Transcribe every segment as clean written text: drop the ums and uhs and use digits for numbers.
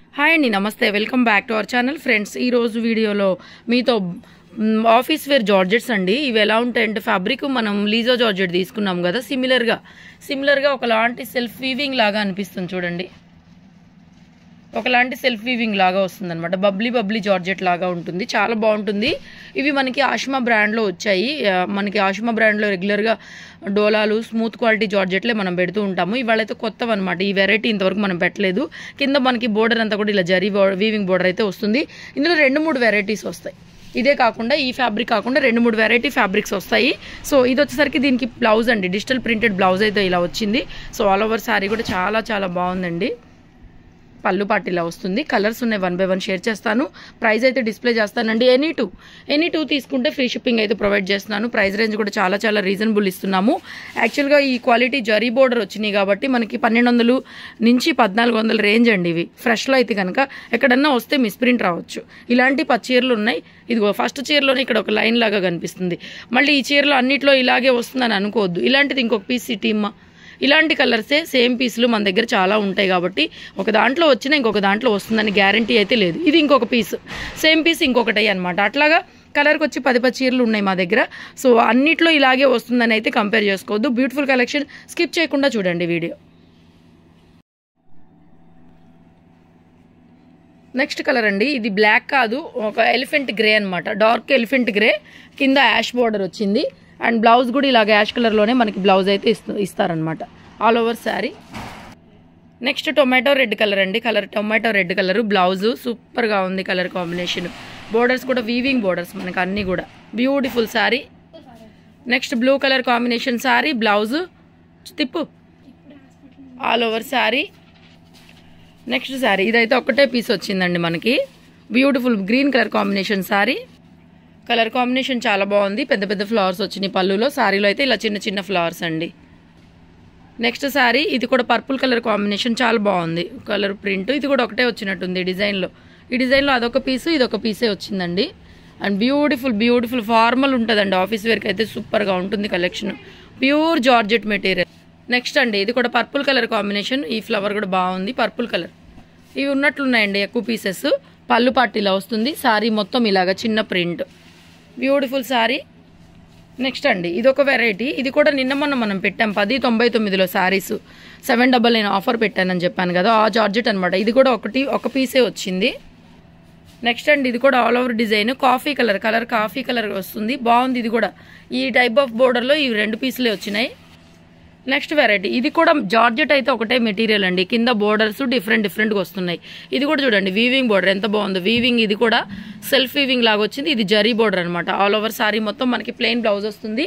Hi అండి, నమస్తే. Welcome back to our channel. Friends, ఈ రోజు వీడియోలో మీతో ఆఫీస్ వేర్ జార్జెట్స్ అండి. ఇవి ఎలా ఉంటాయంటే, ఫ్యాబ్రిక్ మనం లీజో జార్జెట్ తీసుకున్నాం కదా, సిమిలర్గా ఒకలాంటి సెల్ఫ్ వీవింగ్ లాగా అనిపిస్తుంది. చూడండి, ఒకలాంటి సెల్ఫ్ వీవింగ్ లాగా వస్తుంది అనమాట. బబ్లీ జార్జెట్ లాగా ఉంటుంది, చాలా బాగుంటుంది. ఇవి మనకి ఆషిమా బ్రాండ్లో వచ్చాయి. మనకి ఆషిమా బ్రాండ్లో రెగ్యులర్గా డోలాలు స్మూత్ క్వాలిటీ జార్జెట్లే మనం పెడుతూ ఉంటాము. ఇవాళైతే కొత్తవి అనమాట. ఈ వెరైటీ ఇంతవరకు మనం పెట్టలేదు. కింద మనకి బోర్డర్ అంతా కూడా ఇలా జరీ వీవింగ్ బోర్డర్ అయితే వస్తుంది. ఇందులో 2-3 వెరైటీస్ వస్తాయి. ఇదే కాకుండా, ఈ ఫ్యాబ్రిక్ కాకుండా 2-3 వెరైటీ ఫ్యాబ్రిక్స్ వస్తాయి. సో ఇది వచ్చేసరికి దీనికి బ్లౌజ్ అండి, డిజిటల్ ప్రింటెడ్ బ్లౌజ్ అయితే ఇలా వచ్చింది. సో ఆల్ ఓవర్ శారీ కూడా చాలా బాగుందండి. పళ్ళు పాటు ఇలా వస్తుంది. కలర్స్ ఉన్నాయి, 1 by 1 షేర్ చేస్తాను. ప్రైస్ అయితే డిస్ప్లే చేస్తానండి. ఎనీ టూ తీసుకుంటే ఫ్రీ షిప్పింగ్ అయితే ప్రొవైడ్ చేస్తున్నాను. ప్రైస్ రేంజ్ కూడా చాలా రీజనబుల్ ఇస్తున్నాము. యాక్చువల్గా ఈ క్వాలిటీ జరీ బోర్డర్ వచ్చినాయి కాబట్టి మనకి 1200 నుంచి 1400 రేంజ్ అండి. ఇవి ఫ్రెష్లో అయితే కనుక ఎక్కడన్నా వస్తే మిస్ప్రింట్ రావచ్చు. ఇలాంటి 10 చీరలు ఉన్నాయి. ఇదిగో ఫస్ట్ చీరలోనే ఇక్కడ ఒక లైన్ లాగా కనిపిస్తుంది. మళ్ళీ ఈ చీరలో అన్నిట్లో ఇలాగే వస్తుందని అనుకోవద్దు. ఇలాంటిది ఇంకొక పీస్ సిటీమ్మా. ఇలాంటి కలర్సే సేమ్ పీసులు మన దగ్గర చాలా ఉంటాయి కాబట్టి ఒక దాంట్లో వచ్చినా ఇంకొక దాంట్లో వస్తుందని గ్యారంటీ అయితే లేదు. ఇది ఇంకొక పీస్, సేమ్ పీస్ ఇంకొకటి అనమాట. అట్లాగా కలర్కి వచ్చి 10 చీరలు ఉన్నాయి మా దగ్గర. సో అన్నిట్లో ఇలాగే వస్తుందని అయితే కంపేర్ చేసుకోవద్దు. బ్యూటిఫుల్ కలెక్షన్, స్కిప్ చేయకుండా చూడండి వీడియో. నెక్స్ట్ కలర్ అండి, ఇది బ్లాక్ కాదు, ఒక ఎలిఫెంట్ గ్రే అనమాట. డార్క్ ఎలిఫెంట్ గ్రే, కింద యాష్ బార్డర్ వచ్చింది. అండ్ బ్లౌజ్ కూడా ఇలాగ యాష్ కలర్లోనే మనకి బ్లౌజ్ అయితే ఇస్తారనమాట all over sari. Next tomato red colour అండి. టొమాటో రెడ్ కలర్ బ్లౌజ్ సూపర్గా ఉంది. కలర్ కాంబినేషన్, బోర్డర్స్ కూడా వీవింగ్ బోర్డర్స్ మనకి అన్నీ కూడా beautiful sari. Next blue colour combination sari, blouse తిప్పు all over sari. Next sari, ఇదైతే ఒకటే పీస్ వచ్చిందండి మనకి. Beautiful green colour combination sari. Colour combination చాలా బాగుంది. పెద్ద ఫ్లవర్స్ వచ్చినాయి పళ్ళులో. శారీలో అయితే ఇలా చిన్న ఫ్లవర్స్ అండి. నెక్స్ట్ శారీ, ఇది కూడా పర్పుల్ కలర్ కాంబినేషన్, చాలా బాగుంది. కలర్ ప్రింట్ ఇది కూడా ఒకటే వచ్చినట్టుంది డిజైన్లో. ఈ డిజైన్లో అదొక పీసు, ఇదొక పీసే వచ్చిందండి. అండ్ బ్యూటిఫుల్ ఫార్మల్ ఉంటుందండి. ఆఫీస్ వేర్కి అయితే సూపర్గా ఉంటుంది collection. Pure georgette material. Next అండి, ఇది కూడా పర్పుల్ కలర్ కాంబినేషన్. ఈ ఫ్లవర్ కూడా బాగుంది, పర్పుల్ కలర్. ఇవి ఉన్నట్లున్నాయండి ఎక్కువ పీసెస్. పళ్ళు పాటు ఇలా వస్తుంది. శారీ మొత్తం ఇలాగా చిన్న ప్రింట్, బ్యూటిఫుల్ శారీ. నెక్స్ట్ అండి, ఇదొక వెరైటీ. ఇది కూడా నిన్న మొన్న మనం పెట్టాం 1099లో శారీస్ 799 ఆఫర్ పెట్టానని చెప్పాను కదా, ఆ జార్జెట్ అనమాట. ఇది కూడా ఒక పీసే వచ్చింది. నెక్స్ట్ అండి, ఇది కూడా all over design coffee colour వస్తుంది. బాగుంది. ఇది కూడా ఈ టైప్ ఆఫ్ బోర్డర్లో ఈ 2 పీసులే వచ్చినాయి. నెక్స్ట్ వెరైటీ, ఇది కూడా జార్జెట్ అయితే ఒకటే మెటీరియల్ అండి. కింద బోర్డర్స్ డిఫరెంట్గా వస్తున్నాయి. ఇది కూడా చూడండి, వీవింగ్ బోర్డర్ ఎంత బాగుందో. వీవింగ్ ఇది కూడా సెల్ఫ్ వీవింగ్ లాగా వచ్చింది. ఇది జరీ బోర్డర్ అనమాట. ఆల్ ఓవర్ శారీ మొత్తం మనకి ప్లెయిన్ బ్లౌజ్ వస్తుంది.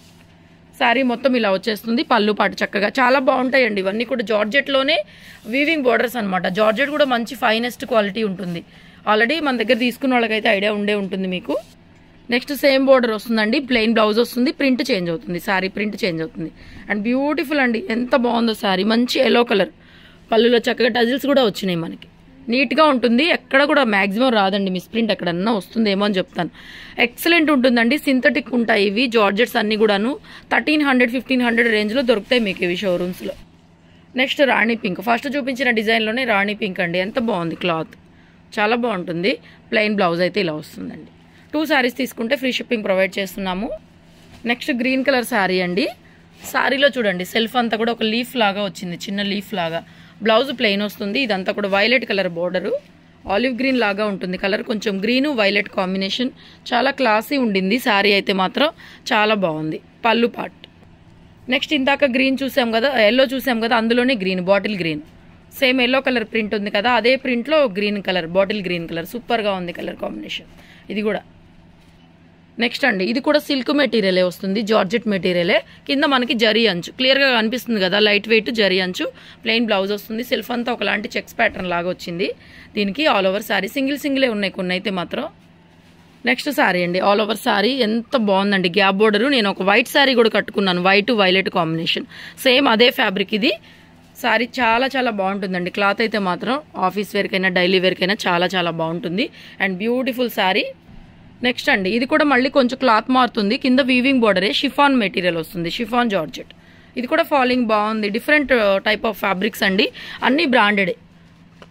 శారీ మొత్తం ఇలా వచ్చేస్తుంది. పళ్ళు పాటు చక్కగా చాలా బాగుంటాయండి. ఇవన్నీ కూడా జార్జెట్లోనే వీవింగ్ బోర్డర్స్ అనమాట. జార్జెట్ కూడా మంచి ఫైనెస్ట్ క్వాలిటీ ఉంటుంది. ఆల్రెడీ మన దగ్గర తీసుకున్న వాళ్ళకైతే ఐడియా ఉంటుంది మీకు. నెక్స్ట్ సేమ్ బోర్డర్ వస్తుందండి, ప్లెయిన్ బ్లౌజ్ వస్తుంది. ప్రింట్ చేంజ్ అవుతుంది, శారీ ప్రింట్ చేంజ్ అవుతుంది. అండ్ బ్యూటిఫుల్ అండి, ఎంత బాగుందో శారీ. మంచి ఎల్లో కలర్, పళ్ళులో చక్కగా టజిల్స్ కూడా వచ్చినాయి మనకి. నీట్గా ఉంటుంది, ఎక్కడ కూడా మ్యాక్సిమం రాదండి మిస్ప్రింట్. ఎక్కడన్నా వస్తుందేమో అని చెప్తాను. ఎక్సలెంట్ ఉంటుందండి. సింథటిక్ ఉంటాయి ఇవి జార్జెట్స్ అన్నీ కూడాను. 1300-1500 రేంజ్లో దొరుకుతాయి మీకు ఇవి షోరూమ్స్లో. నెక్స్ట్ రాణి పింక్, ఫస్ట్ చూపించిన డిజైన్లోనే రాణి పింక్ అండి. ఎంత బాగుంది, క్లాత్ చాలా బాగుంటుంది. ప్లెయిన్ బ్లౌజ్ అయితే ఇలా వస్తుందండి. 2 శారీస్ తీసుకుంటే ఫ్రీ షిప్పింగ్ ప్రొవైడ్ చేస్తున్నాము. నెక్స్ట్ గ్రీన్ కలర్ శారీ అండి. శారీలో చూడండి, సెల్ఫ్ అంతా కూడా ఒక లీఫ్ లాగా వచ్చింది, చిన్న లీఫ్ లాగా. బ్లౌజ్ ప్లెయిన్ వస్తుంది. ఇదంతా కూడా violet colour border, olive green లాగా ఉంటుంది కలర్. కొంచెం గ్రీను వైలెట్ కాంబినేషన్, చాలా క్లాసీ ఉండింది శారీ అయితే మాత్రం. చాలా బాగుంది. పళ్ళు పార్ట్. నెక్స్ట్ ఇందాక గ్రీన్ చూసాం కదా, ఎల్లో చూసాం కదా, అందులోనే green, bottle green. Same yellow colour print ఉంది కదా, అదే ప్రింట్లో green colour, bottle green colour. సూపర్గా ఉంది కలర్ కాంబినేషన్. ఇది కూడా నెక్స్ట్ అండి, ఇది కూడా సిల్క్ మెటీరియలే వస్తుంది, జార్జెట్ మెటీరియలే. కింద మనకి జరీ అంచు క్లియర్గా కనిపిస్తుంది కదా, లైట్ వెయిట్ జరీ అంచు. ప్లెయిన్ బ్లౌజ్ వస్తుంది. సెల్ఫ్ అంతా ఒకలాంటి చెక్స్ ప్యాటర్న్ లాగా వచ్చింది దీనికి. ఆల్ ఓవర్ శారీ సింగిలే ఉన్నాయి కొన్ని అయితే మాత్రం. నెక్స్ట్ శారీ అండి, ఆల్ ఓవర్ శారీ ఎంత బాగుందండి. Gap border. నేను ఒక వైట్ శారీ కూడా కట్టుకున్నాను, వైట్ వైలెట్ కాంబినేషన్. సేమ్ అదే ఫ్యాబ్రిక్ ఇది. శారీ చాలా బాగుంటుందండి. క్లాత్ అయితే మాత్రం ఆఫీస్ వేర్కైనా డైలీ వేర్కైనా చాలా బాగుంటుంది. And beautiful sari. నెక్స్ట్ అండి, ఇది కూడా మళ్ళీ కొంచెం క్లాత్ మారుతుంది. కింద వీవింగ్ బోర్డరే, షిఫాన్ మెటీరియల్ వస్తుంది, షిఫాన్ జార్జెట్. ఇది కూడా ఫాలింగ్ బాగుంది. డిఫరెంట్ టైప్ ఆఫ్ ఫ్యాబ్రిక్స్ అండి, అన్ని బ్రాండెడే.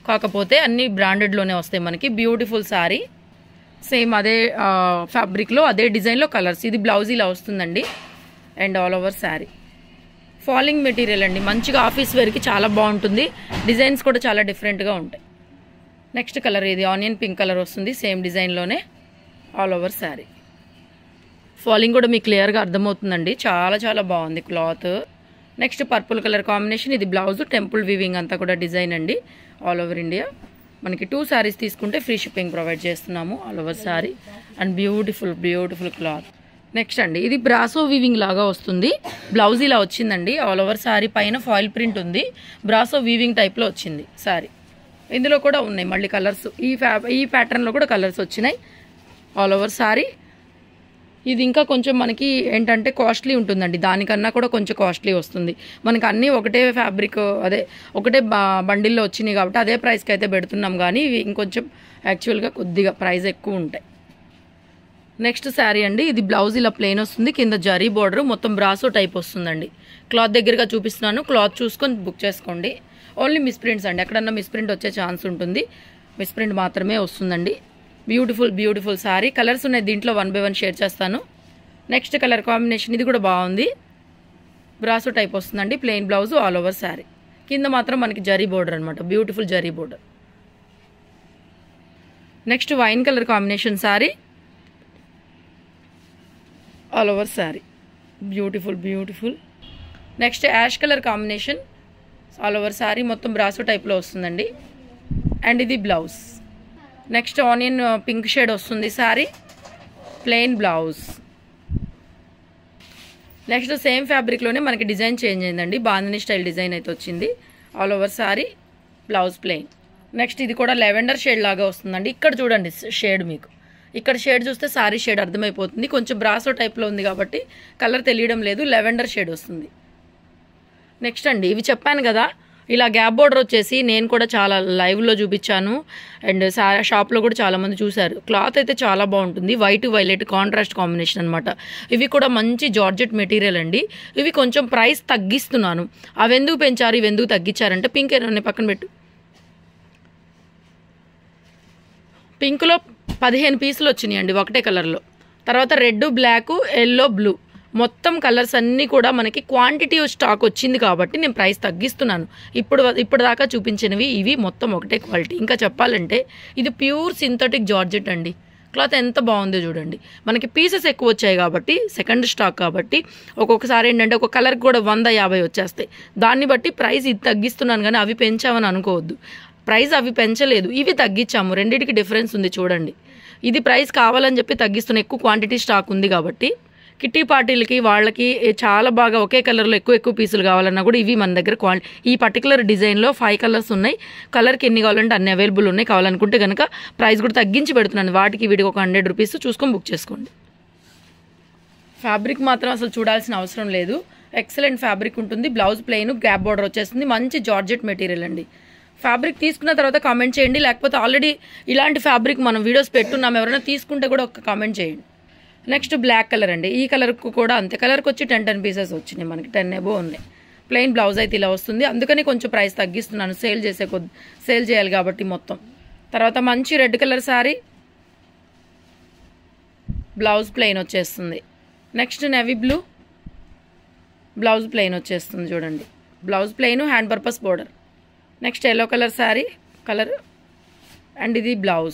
కాకపోతే అన్ని బ్రాండెడ్లోనే వస్తాయి మనకి. బ్యూటిఫుల్ శారీ, సేమ్ అదే ఫ్యాబ్రిక్లో అదే డిజైన్లో కలర్స్. ఇది బ్లౌజ్ ఇలా వస్తుందండి and all over sari. Falling material అండి, మంచిగా ఆఫీస్ వేర్కి చాలా బాగుంటుంది. డిజైన్స్ కూడా చాలా డిఫరెంట్గా ఉంటాయి. నెక్స్ట్ కలర్ ఇది ఆనియన్ పింక్ కలర్ వస్తుంది, సేమ్ డిజైన్లోనే ఆల్ ఓవర్ శారీ. ఫాలింగ్ కూడా మీకు క్లియర్గా అర్థమవుతుందండి, చాలా చాలా బాగుంది cloth. Next purple colour combination, ఇది బ్లౌజ్ టెంపుల్ వీవింగ్ అంతా కూడా డిజైన్ అండి ఆల్ ఓవర్ ఇండియా. మనకి 2 శారీస్ తీసుకుంటే ఫ్రీ షిప్పింగ్ ప్రొవైడ్ చేస్తున్నాము all over sari. And beautiful beautiful cloth. Next అండి ఇది బ్రాసో వీవింగ్ లాగా వస్తుంది, బ్లౌజ్ ఇలా వచ్చిందండి ఆల్ ఓవర్ శారీ. పైన ఫాయిల్ ప్రింట్ ఉంది, బ్రాసో వీవింగ్ టైప్లో వచ్చింది శారీ. ఇందులో కూడా ఉన్నాయి మళ్ళీ కలర్స్, ఈ ప్యాటర్న్లో కూడా కలర్స్ వచ్చినాయి ఆల్ ఓవర్ శారీ. ఇది ఇంకా కొంచెం మనకి ఏంటంటే కాస్ట్లీ ఉంటుందండి, దానికన్నా కూడా కొంచెం కాస్ట్లీ వస్తుంది మనకి. అన్నీ ఒకటే ఫ్యాబ్రిక్ అదే ఒకటే బండిల్లో వచ్చినాయి కాబట్టి అదే ప్రైస్కి అయితే పెడుతున్నాం, కానీ ఇవి ఇంకొంచెం యాక్చువల్గా కొద్దిగా ప్రైస్ ఎక్కువ ఉంటాయి. నెక్స్ట్ శారీ అండి, ఇది బ్లౌజ్ ఇలా ప్లెయిన్ వస్తుంది, కింద జరీ బోర్డర్, మొత్తం బ్రాసో టైప్ వస్తుందండి. క్లాత్ దగ్గరగా చూపిస్తున్నాను, క్లాత్ చూసుకొని బుక్ చేసుకోండి. ఓన్లీ మిస్ప్రింట్స్ అండి, ఎక్కడన్నా మిస్ప్రింట్ వచ్చే ఛాన్స్ ఉంటుంది, మిస్ప్రింట్ మాత్రమే వస్తుందండి. Beautiful beautiful sari. కలర్స్ ఉన్నాయి దీంట్లో, 1 by 1 షేర్ చేస్తాను. నెక్స్ట్ కలర్ కాంబినేషన్ ఇది కూడా బాగుంది, బ్రాసో టైప్ వస్తుందండి, plain blouse all over sari. కింద మాత్రం మనకి జరీ బోర్డర్ అనమాట, బ్యూటిఫుల్ జరీ border. Next wine colour combination sari all over sari, beautiful beautiful. Next ash colour combination all over sari, మొత్తం బ్రాసో టైప్లో వస్తుందండి. అండ్ ఇది blouse. Next onion pink shade వస్తుంది sari, plain blouse. Next same ఫ్యాబ్రిక్లోనే మనకి డిజైన్ చేంజ్ అయిందండి, బాందిని స్టైల్ డిజైన్ అయితే వచ్చింది all over sari, blouse plain. Next ఇది కూడా లెవెండర్ షేడ్ లాగా వస్తుందండి. ఇక్కడ చూడండి షేడ్, మీకు ఇక్కడ షేడ్ చూస్తే శారీ షేడ్ అర్థమైపోతుంది. కొంచెం బ్రాసో టైప్లో ఉంది కాబట్టి కలర్ తెలియడం లేదు, లెవెండర్ షేడ్ వస్తుంది. నెక్స్ట్ అండి ఇవి చెప్పాను కదా, ఇలా గ్యాప్ బోర్డర్ వచ్చేసి నేను కూడా చాలా లైవ్లో చూపించాను అండ్ షాప్లో కూడా చాలామంది చూశారు. క్లాత్ అయితే చాలా బాగుంటుంది, వైట్ వైలెట్ కాంట్రాస్ట్ కాంబినేషన్ అనమాట. ఇవి కూడా మంచి జార్జెట్ మెటీరియల్ అండి. ఇవి కొంచెం ప్రైస్ తగ్గిస్తున్నాను. అవి ఎందుకు పెంచారు, ఇవి ఎందుకు తగ్గించారంటే, పింక్ ఏమన్నా పక్కన పెట్టు, పింక్లో 15 పీసులు వచ్చినాయండి ఒకటే కలర్లో. తర్వాత రెడ్, బ్లాక్, ఎల్లో, బ్లూ, మొత్తం కలర్స్ అన్నీ కూడా మనకి క్వాంటిటీ స్టాక్ వచ్చింది కాబట్టి నేను ప్రైస్ తగ్గిస్తున్నాను. ఇప్పుడు దాకా చూపించినవి ఇవి మొత్తం ఒకటే క్వాలిటీ. ఇంకా చెప్పాలంటే ఇది ప్యూర్ సింథటిక్ జార్జెట్ అండి. క్లాత్ ఎంత బాగుందో చూడండి. మనకి పీసెస్ ఎక్కువ వచ్చాయి కాబట్టి, సెకండ్ స్టాక్ కాబట్టి ఒక్కొక్కసారి ఏంటంటే ఒక కలర్కి కూడా 150 వచ్చేస్తాయి. దాన్ని బట్టి ప్రైస్ ఇది తగ్గిస్తున్నాను, కానీ అవి పెంచామని అనుకోవద్దు. ప్రైస్ అవి పెంచలేదు, ఇవి తగ్గించాము, రెండింటికి డిఫరెన్స్ ఉంది చూడండి. ఇది ప్రైస్ కావాలని చెప్పి తగ్గిస్తున్న, ఎక్కువ క్వాంటిటీ స్టాక్ ఉంది కాబట్టి. కిట్టి పార్టీలకి వాళ్ళకి చాలా బాగా ఒకే కలర్లో ఎక్కువ పీసులు కావాలన్నా కూడా ఇవి మన దగ్గర ఈ పర్టికులర్ డిజైన్లో 5 కలర్స్ ఉన్నాయి. కలర్కి ఎన్ని కావాలంటే అన్ని అవైలబుల్ ఉన్నాయి. కావాలనుకుంటే కనుక ప్రైస్ కూడా తగ్గించి పెడుతున్నాను, వాటికి వీడికి ఒక 100 రూపీస్ చూసుకొని బుక్ చేసుకోండి. ఫ్యాబ్రిక్ మాత్రం అసలు చూడాల్సిన అవసరం లేదు, ఎక్సలెంట్ ఫ్యాబ్రిక్ ఉంటుంది. బ్లౌజ్ ప్లెయిన్, గ్యాప్ బోర్డర్ వచ్చేస్తుంది, మంచి జార్జెట్ మెటీరియల్ అండి. ఫ్యాబ్రిక్ తీసుకున్న తర్వాత కామెంట్ చేయండి, లేకపోతే ఆల్రెడీ ఇలాంటి ఫ్యాబ్రిక్ మనం వీడియోస్ పెట్టున్నాం, ఎవరైనా తీసుకుంటే కూడా ఒక కామెంట్ చేయండి. నెక్స్ట్ బ్లాక్ కలర్ అండి, ఈ కలర్కు కూడా అంతే, కలర్కి వచ్చి 10 పీసెస్ వచ్చినాయి, మనకి 10 అబోవ్ ఉన్నాయి. ప్లెయిన్ బ్లౌజ్ అయితే ఇలా వస్తుంది, అందుకని కొంచెం ప్రైస్ తగ్గిస్తున్నాను, సేల్ చేయాలి కాబట్టి మొత్తం. తర్వాత మంచి red colour sari, blouse plain వచ్చేస్తుంది. Next navy blue, blouse plain వచ్చేస్తుంది చూడండి, blouse plain, hand purpose border. Next yellow colour sari colour and ఇది బ్లౌజ్.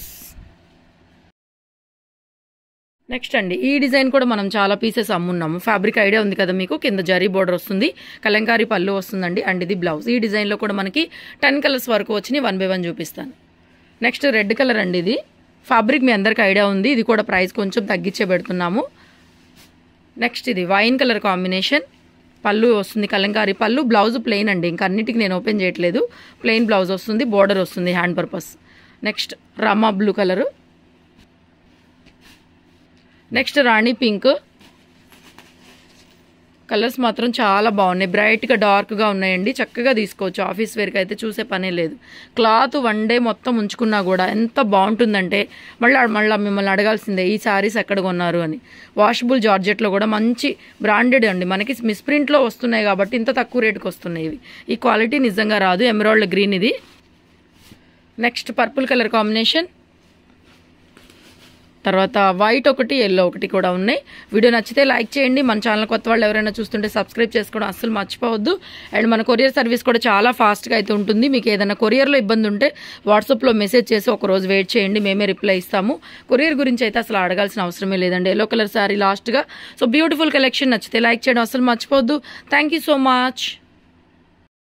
నెక్స్ట్ అండి ఈ డిజైన్ కూడా మనం చాలా పీసెస్ అమ్మున్నాము, ఫ్యాబ్రిక్ ఐడియా ఉంది కదా మీకు. కింద జరీ బోర్డర్ వస్తుంది, కలంకారీ పళ్ళు వస్తుందండి అండ్ ఇది బ్లౌజ్. ఈ డిజైన్లో కూడా మనకి 10 కలర్స్ వరకు వచ్చినాయి, 1 by 1 చూపిస్తాను. నెక్స్ట్ రెడ్ కలర్ అండి, ఇది ఫ్యాబ్రిక్ మీ అందరికి ఐడియా ఉంది, ఇది కూడా ప్రైస్ కొంచెం తగ్గించే పెడుతున్నాము. నెక్స్ట్ ఇది వైన్ కలర్ కాంబినేషన్, పళ్ళు వస్తుంది కలంకారీ పళ్ళు, బ్లౌజ్ ప్లెయిన్ అండి, ఇంకా అన్నిటికీ నేను ఓపెన్ చేయట్లేదు, ప్లెయిన్ బ్లౌజ్ వస్తుంది, బోర్డర్ వస్తుంది హ్యాండ్ పర్పస్. నెక్స్ట్ రామా బ్లూ కలరు, నెక్స్ట్ రాణి పింక్. కలర్స్ మాత్రం చాలా బాగున్నాయి, బ్రైట్గా డార్క్గా ఉన్నాయండి, చక్కగా తీసుకోవచ్చు. ఆఫీస్ వేర్కి అయితే చూసే పనే లేదు. క్లాత్ 1 డే మొత్తం ఉంచుకున్నా కూడా ఎంత బాగుంటుందంటే మళ్ళీ మిమ్మల్ని అడగాల్సిందే ఈ శారీస్ ఎక్కడ కొన్నారు అని. వాషబుల్ జార్జెట్లో కూడా మంచి బ్రాండెడ్ అండి, మనకి మిస్ప్రింట్లో వస్తున్నాయి కాబట్టి ఇంత తక్కువ రేటుకి వస్తున్నాయి ఇవి. ఈ క్వాలిటీ నిజంగా రాదు. ఎమరాల్డ్ గ్రీన్ ఇది, నెక్స్ట్ పర్పుల్ కలర్ కాంబినేషన్, తర్వాత వైట్ ఒకటి ఎల్లో ఒకటి కూడా ఉన్నాయి. వీడియో నచ్చితే లైక్ చేయండి. మన ఛానల్ కొత్త వాళ్ళు ఎవరైనా చూస్తుంటే సబ్స్క్రైబ్ చేసుకోవడం అస్సలు మర్చిపోవద్దు. అండ్ మన కొరియర్ సర్వీస్ కూడా చాలా ఫాస్ట్గా అయితే ఉంటుంది. మీకు ఏదైనా కొరియర్లో ఇబ్బంది ఉంటే వాట్సాప్లో మెసేజ్ చేసి ఒక రోజు వెయిట్ చేయండి, మేమే రిప్లై ఇస్తాము. కొరియర్ గురించి అయితే అసలు అడగాల్సిన అవసరమే లేదండి. ఎల్లో కలర్ శారీ లాస్ట్గా. సో బ్యూటిఫుల్ కలెక్షన్, నచ్చితే లైక్ చేయడం అస్సలు మర్చిపోవద్దు. Thank you so much.